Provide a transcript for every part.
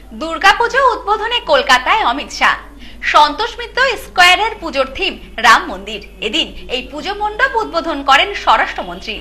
দুর্গাপুজো উদ্বোধনে কলকাতায় অমিত শাহ। সন্তোষ মিত্র স্কোয়ারের পুজোর থিম রাম মন্দির। এদিন এই পুজো মণ্ডপ উদ্বোধন করেন স্বরাষ্ট্রমন্ত্রী।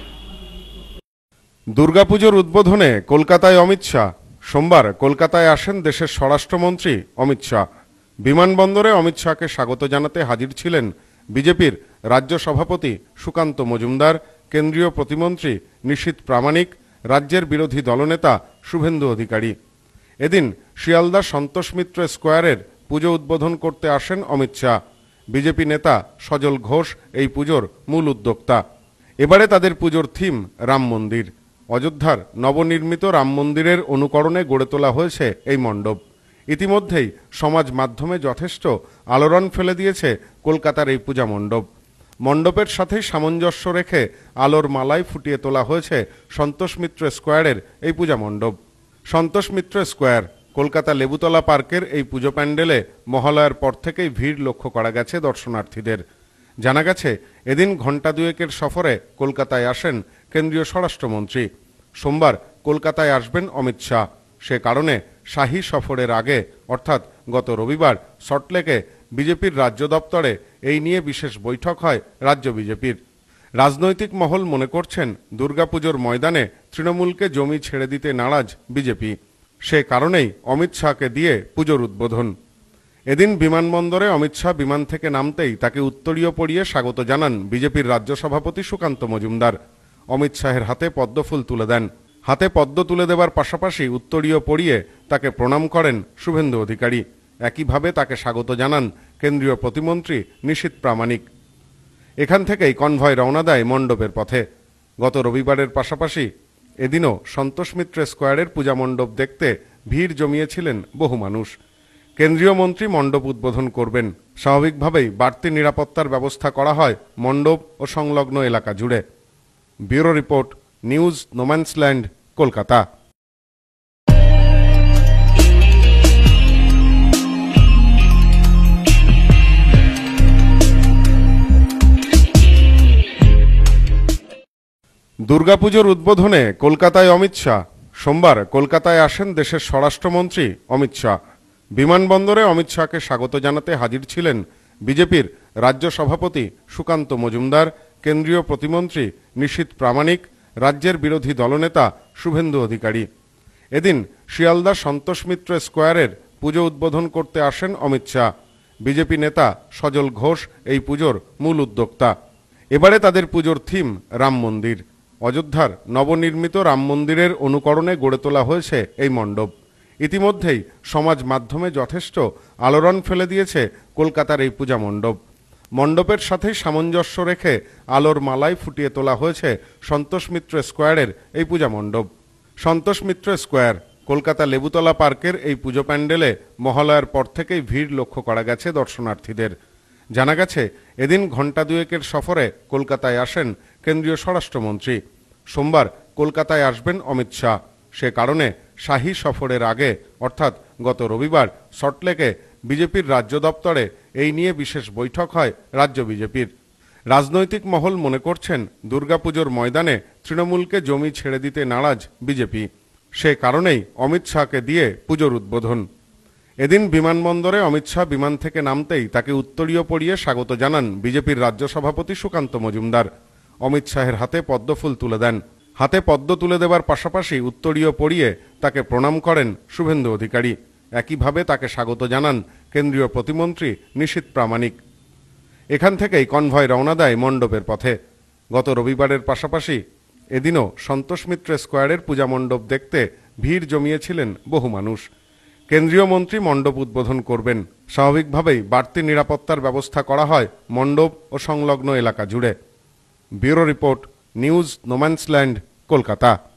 দুর্গাপুজোর উদ্বোধনে কলকাতায় অমিত শাহ। সোমবার কলকাতায় আসেন দেশের স্বরাষ্ট্রমন্ত্রী অমিত শাহ। বিমানবন্দরে অমিত শাহকে স্বাগত জানাতে হাজির ছিলেন বিজেপির রাজ্য সভাপতি সুকান্ত মজুমদার, কেন্দ্রীয় প্রতিমন্ত্রী নিশীথ প্রামাণিক, রাজ্যের বিরোধী দলনেতা শুভেন্দু অধিকারী। এদিন শিয়ালদা সন্তোষ মিত্র স্কোয়ারের পুজো উদ্বোধন করতে আসেন অমিত শাহ। বিজেপি নেতা সজল ঘোষ এই পুজোর মূল উদ্যোক্তা। এবারে তাদের পুজোর থিম রাম মন্দির। অযোধ্যার নবনির্মিত রাম মন্দিরের অনুকরণে গড়ে তোলা হয়েছে এই মণ্ডপ। ইতিমধ্যেই সমাজ মাধ্যমে যথেষ্ট আলোড়ন ফেলে দিয়েছে কলকাতার এই পূজা মণ্ডপ। মণ্ডপের সাথেই সামঞ্জস্য রেখে আলোর মালায় ফুটিয়ে তোলা হয়েছে সন্তোষ মিত্র স্কোয়ারের এই পূজা মণ্ডপ। সন্তোষ মিত্র স্কোয়ার কলকাতা লেবুতলা পার্কের এই পুজো প্যান্ডেলে মহালয়ার পর থেকেই ভিড় লক্ষ্য করা গেছে দর্শনার্থীদের। জানা গেছে এদিন ঘণ্টা দুয়েকের সফরে কলকাতায় আসেন কেন্দ্রীয় স্বরাষ্ট্রমন্ত্রী। সোমবার কলকাতায় আসবেন অমিত শাহ। সে কারণে শাহী সফরের আগে অর্থাৎ গত রবিবার সল্টলেকে বিজেপির রাজ্য দপ্তরে এই নিয়ে বিশেষ বৈঠক হয় রাজ্য বিজেপির। রাজনৈতিক মহল মনে করছেন দুর্গাপুজোর ময়দানে তৃণমূলকে জমি ছেড়ে দিতে নারাজ বিজেপি। সে কারণেই অমিত শাহকে দিয়ে পুজোর উদ্বোধন। এদিন বিমানবন্দরে অমিত শাহ বিমান থেকে নামতেই তাকে উত্তরীয় পরিয়ে স্বাগত জানান বিজেপির রাজ্য সভাপতি সুকান্ত মজুমদার। অমিত শাহের হাতে পদ্মফুল তুলে দেন। হাতে পদ্ম তুলে দেবার পাশাপাশি উত্তরীয় পরিয়ে তাকে প্রণাম করেন শুভেন্দু অধিকারী। একইভাবে তাকে স্বাগত জানান কেন্দ্রীয় প্রতিমন্ত্রী নিশীথ প্রামাণিক। এখান থেকেই কনভয় রওনা দেয় মণ্ডপের পথে। গত রবিবারের পাশাপাশি এদিনও সন্তোষ মিত্র স্কোয়ারের পূজা মণ্ডপ দেখতে ভিড় জমিয়েছিলেন বহু মানুষ। কেন্দ্রীয় মন্ত্রী মণ্ডপ উদ্বোধন করবেন। স্বাভাবিকভাবেই বাড়তি নিরাপত্তার ব্যবস্থা করা হয় মণ্ডপ ও সংলগ্ন এলাকা জুড়ে। Bureau report, news, no man's land, Kolkata. দুর্গাপুজোর উদ্বোধনে কলকাতায় অমিত শাহ। সোমবার কলকাতায় আসেন দেশের স্বরাষ্ট্রমন্ত্রী অমিত শাহ। বিমানবন্দরে অমিত শাহকে স্বাগত জানাতে হাজির ছিলেন বিজেপির রাজ্য সভাপতি সুকান্ত মজুমদার, কেন্দ্রীয় প্রতিমন্ত্রী নিশীথ প্রামাণিক, রাজ্যের বিরোধী দলনেতা শুভেন্দু অধিকারী। এদিন শিয়ালদা সন্তোষ মিত্র স্কোয়ারের পুজো উদ্বোধন করতে আসেন অমিত শাহ। বিজেপি নেতা সজল ঘোষ এই পুজোর মূল উদ্যোক্তা। এবারে তাদের পুজোর থিম রাম মন্দির। অযোধ্যার নবনির্মিত রাম মন্দিরের অনুকরণে গড়ে তোলা হয়েছে এই মণ্ডপ। ইতিমধ্যেই সমাজ মাধ্যমে যথেষ্ট আলোড়ন ফেলে দিয়েছে কলকাতার এই পূজা মণ্ডপ। মণ্ডপের সাথেই সামঞ্জস্য রেখে আলোর মালায় ফুটিয়ে তোলা হয়েছে সন্তোষ মিত্র স্কোয়ারের এই পূজা মণ্ডপ। সন্তোষ মিত্র স্কোয়ার কলকাতা লেবুতলা পার্কের এই পুজো প্যান্ডেলে মহালয়ার পর থেকেই ভিড় লক্ষ্য করা গেছে দর্শনার্থীদের। জানা গেছে এদিন ঘণ্টা দুয়েকের সফরে কলকাতায় আসেন কেন্দ্রীয় স্বরাষ্ট্রমন্ত্রী। সোমবার কলকাতায় আসবেন অমিত শাহ। সে কারণে শাহী সফরের আগে অর্থাৎ গত রবিবার সল্টলেকে বিজেপির রাজ্য দপ্তরে এই নিয়ে বিশেষ বৈঠক হয় রাজ্য বিজেপির। রাজনৈতিক মহল মনে করছেন দুর্গাপুজোর ময়দানে তৃণমূলকে জমি ছেড়ে দিতে নারাজ বিজেপি। সে কারণেই অমিত শাহকে দিয়ে পুজোর উদ্বোধন। এদিন বিমানবন্দরে অমিত শাহ বিমান থেকে নামতেই তাকে উত্তরীয় পরিয়ে স্বাগত জানান বিজেপির রাজ্য সভাপতি সুকান্ত মজুমদার। অমিত শাহের হাতে পদ্মফুল তুলে দেন। হাতে পদ্ম তুলে দেবার পাশাপাশি উত্তরীয় পরিয়ে তাকে প্রণাম করেন শুভেন্দু অধিকারী। একইভাবে তাকে স্বাগত জানান কেন্দ্রীয় প্রতিমন্ত্রী নিশীথ প্রামাণিক। এখান থেকেই কনভয় রওনা দেয় মণ্ডপের পথে। গত রবিবারের পাশাপাশি এদিনও সন্তোষ মিত্র স্কোয়ারের পূজা মণ্ডপ দেখতে ভিড় জমিয়েছিলেন বহু মানুষ। কেন্দ্রীয় মন্ত্রী মণ্ডপ উদ্বোধন করবেন। স্বাভাবিকভাবেই বাড়তি নিরাপত্তার ব্যবস্থা করা হয় মণ্ডপ ও সংলগ্ন এলাকা জুড়ে। Bureau report, news, no man's land, Kolkata.